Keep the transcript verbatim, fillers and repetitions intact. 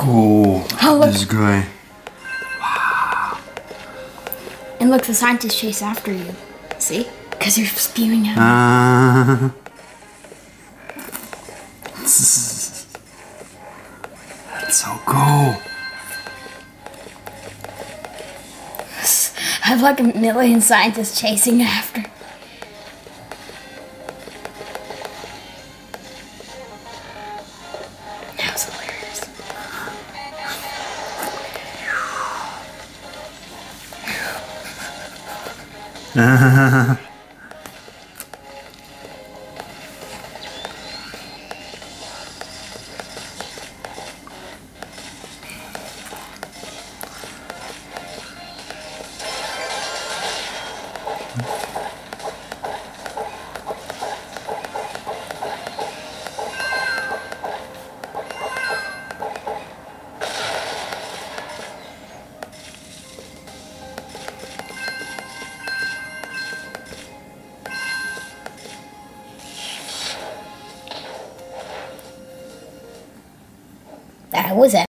cool. Oh, look. This guy. And look, the scientists chase after you. See? Because you're spewing out. Uh, that's so cool. I have like a million scientists chasing after. That was hilarious. That was it.